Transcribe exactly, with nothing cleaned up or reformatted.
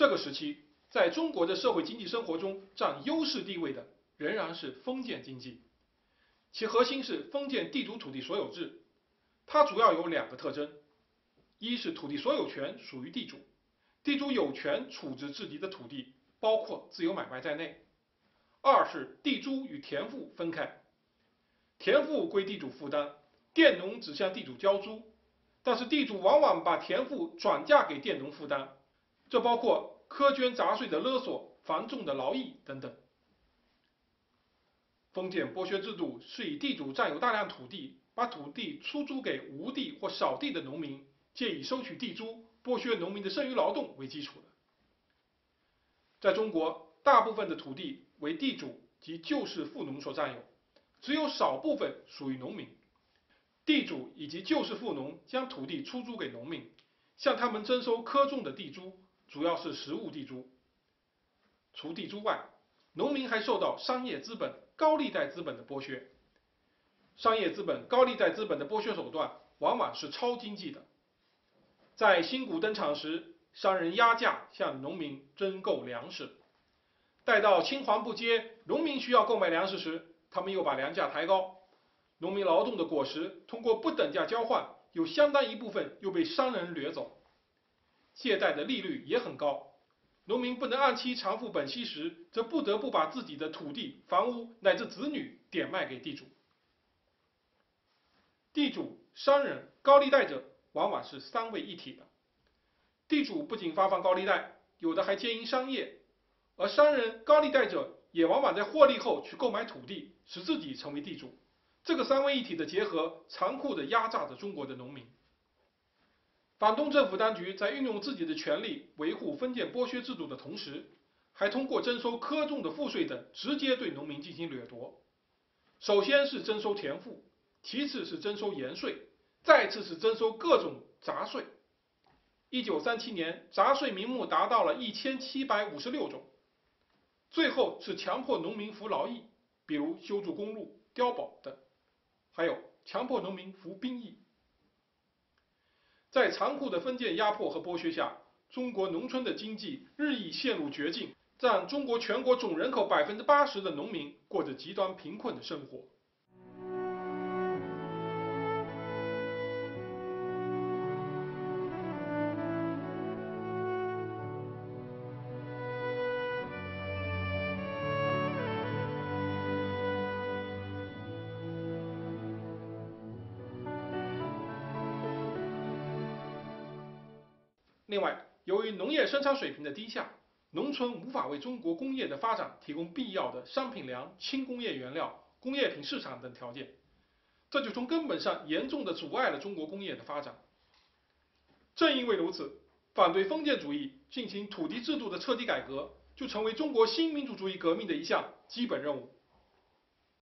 这个时期，在中国的社会经济生活中占优势地位的仍然是封建经济，其核心是封建地主土地所有制。它主要有两个特征：一是土地所有权属于地主，地主有权处置自己的土地，包括自由买卖在内；二是地租与田赋分开，田赋归地主负担，佃农只向地主交租，但是地主往往把田赋转嫁给佃农负担，这包括苛捐杂税的勒索、繁重的劳役等等。封建剥削制度是以地主占有大量土地，把土地出租给无地或少地的农民，借以收取地租，剥削农民的剩余劳动为基础的。在中国，大部分的土地为地主及旧式富农所占有，只有少部分属于农民。地主以及旧式富农将土地出租给农民，向他们征收苛重的地租，主要是实物地租。除地租外，农民还受到商业资本、高利贷资本的剥削。商业资本、高利贷资本的剥削手段往往是超经济的。在新股登场时，商人压价向农民征购粮食；待到青黄不接，农民需要购买粮食时，他们又把粮价抬高。农民劳动的果实通过不等价交换，有相当一部分又被商人掠走。借贷的利率也很高，农民不能按期偿付本息时，则不得不把自己的土地、房屋乃至子女典卖给地主。地主、商人、高利贷者往往是三位一体的。地主不仅发放高利贷，有的还经营商业，而商人、高利贷者也往往在获利后去购买土地，使自己成为地主。这个三位一体的结合，残酷地压榨着中国的农民。反动政府当局在运用自己的权力维护封建剥削制度的同时，还通过征收苛重的赋税等，直接对农民进行掠夺。首先是征收田赋，其次是征收盐税，再次是征收各种杂税。一九三七年，杂税名目达到了一千七百五十六种。最后是强迫农民服劳役，比如修筑公路、碉堡等，还有强迫农民服兵役。在残酷的封建压迫和剥削下，中国农村的经济日益陷入绝境，占中国全国总人口百分之八十的农民过着极端贫困的生活。另外，由于农业生产水平的低下，农村无法为中国工业的发展提供必要的商品粮、轻工业原料、工业品市场等条件，这就从根本上严重地阻碍了中国工业的发展。正因为如此，反对封建主义、进行土地制度的彻底改革，就成为中国新民主主义革命的一项基本任务。